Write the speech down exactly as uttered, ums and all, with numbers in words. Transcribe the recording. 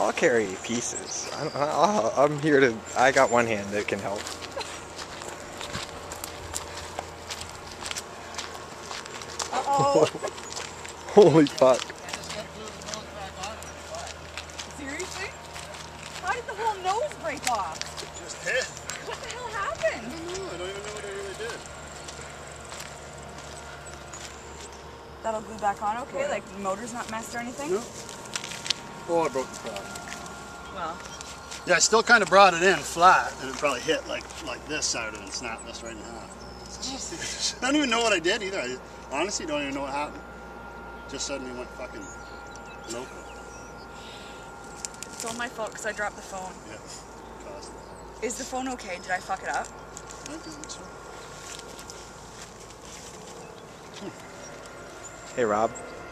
I'll carry pieces. I'm, I'll, I'm here to. I got one hand that can help. Uh-oh. Holy fuck. Seriously? How did the whole nose break off? Just hit. What the hell happened? I don't know. I don't even know what I really did. That'll glue back on okay? Yeah. Like the motor's not messed or anything? No. Oh, I broke the prop. Well. Yeah, I still kind of brought it in flat, and it probably hit like like this side of it and snapped this right in half. I don't even know what I did either. I honestly don't even know what happened. Just suddenly went fucking loco. It's all my fault because I dropped the phone. Yeah, caused it. Is the phone okay? Did I fuck it up? I think so. Hey, Rob.